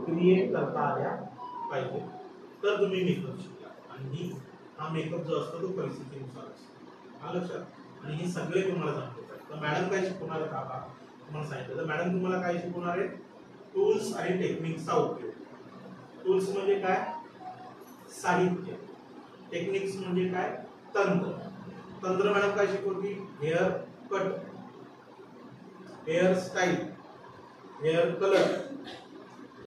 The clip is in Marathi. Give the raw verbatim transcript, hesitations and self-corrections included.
क्रिएट करता आल्या पाहिजे तर तुम्ही मेकअप शिकला. आणि हा मेकअप जो असतो तो परिस्थितीनुसार असतो. आलं लक्षात. आणि हे सगळे तुम्हाला जमले पाहिजे. तर मॅडम काय शिकवणार आहेत आता तुम्हाला सांगितलं. तर मॅडम तुम्हाला काय शिकवणार आहेत? टूल्स आणि टेक्निक्सचा उपयोग. टूल्स म्हणजे काय? साहित्य. टेक्निक्स म्हणजे काय? तंत्र. तंत्र मॅडम काय शिकवते? Hair cut, hair style, hair colour,